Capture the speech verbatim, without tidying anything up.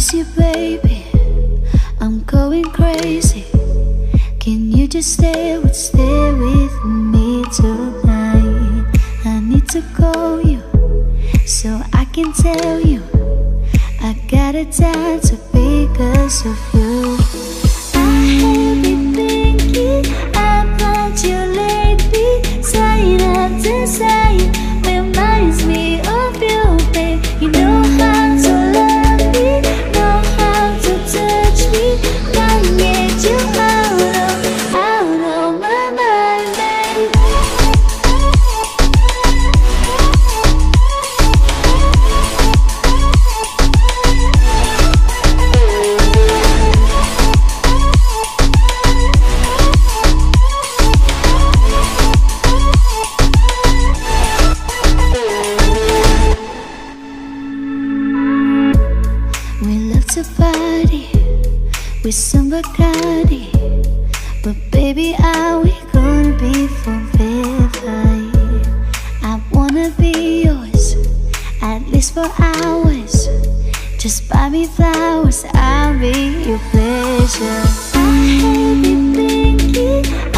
miss you, baby. I'm going crazy. Can you just stay with, stay with me tonight? I need to call you so I can tell you I got a tattoo because of you. I have been thinking about you lately, side after side, reminds me of you, babe. You know how to love me, know how to touch me, can't get you out of, out of my mind, babe. To party with some Bacardi, but baby, are we gonna be forever? I wanna be yours, at least for hours. Just buy me flowers, I'll be your pleasure. I have been thinking